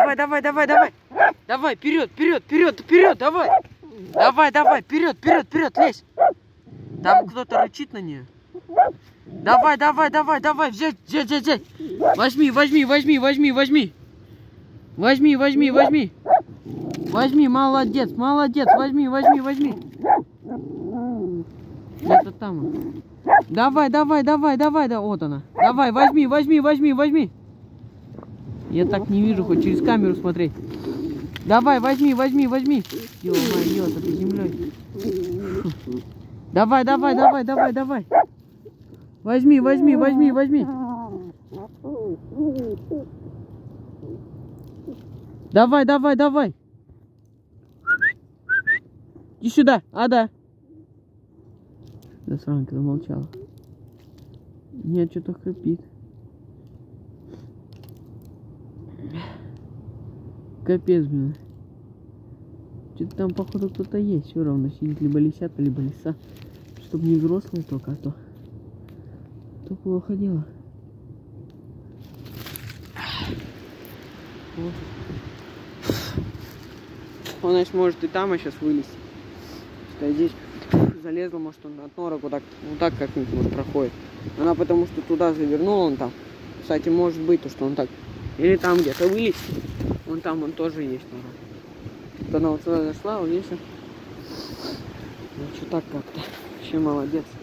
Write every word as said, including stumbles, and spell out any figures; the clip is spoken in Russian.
Давай, давай, давай, давай. Давай, вперед, вперед, вперед, вперед, давай. Давай, давай, вперед, вперед, вперед, лезь. Там кто-то рычит на нее. Давай, давай, давай, давай, взять, взять, взять, взять. Возьми, возьми, возьми, возьми, возьми. Возьми, возьми, возьми. Возьми, молодец, молодец, возьми, возьми, возьми. Где-то там. Давай, давай, давай, давай, да, вот она. Давай, возьми, возьми, возьми, возьми. Я так не вижу, хоть через камеру смотреть. Давай, возьми, возьми, возьми. Ё-моё, это землей. Давай, давай, давай, давай, давай. Возьми, возьми, возьми, возьми. Давай, давай, давай. Иди сюда, Ада. Засранка замолчала. Нет, что-то хрипит. Капец, блин. Что-то там, походу, кто-то есть. Все равно сидит либо лисята, либо лиса. Чтобы не взрослые только, а то, то плохо дело. Вот. Он, значит, может и там, а сейчас вылезть. Что здесь залезла, может, он от нора вот так, вот так как-нибудь, может, проходит. Она потому что туда завернула, он там. Кстати, может быть, то, что он так. Или там где-то вылез. Вон там он тоже есть, наверное. Вот она вот сюда зашла, вот здесь. Ну, что так как-то. Вообще молодец.